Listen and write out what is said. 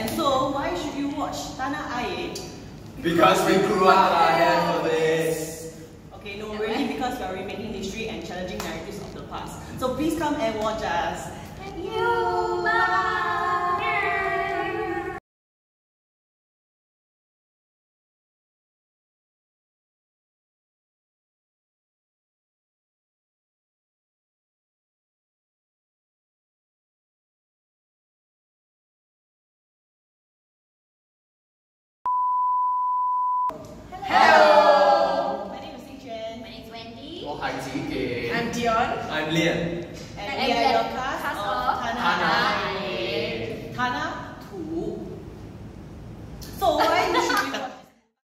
And so, why should you watch Tanah? Because we grew up here for this. Okay, no, really, because we are remaking history and challenging narratives of the past. So please come and watch us. Thank you. Bye. Hello! My name is Ching. My name is Wendy. I'm I'm Dion. Leun. And we are your cast of Tanah.